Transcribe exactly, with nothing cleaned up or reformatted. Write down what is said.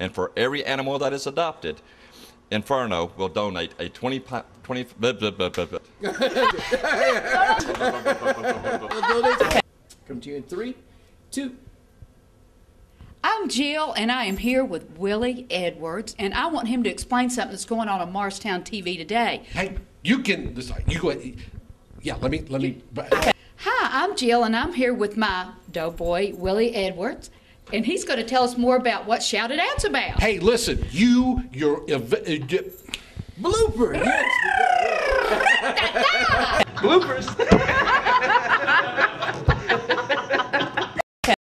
And for every animal that is adopted, Inferno will donate a twenty, twenty, blah, blah, blah, blah, blah. Come to you in three, two. I'm Jill, and I am here with Willie Edwards, and I want him to explain something that's going on on Morristown T V today. Hey, you can decide. You go ahead. Yeah, let me, let me. Okay. Hi, I'm Jill, and I'm here with my doughboy, Willie Edwards, and he's going to tell us more about what Shouted Out's about. Hey, listen, you, your Blooper. Yes. Bloopers.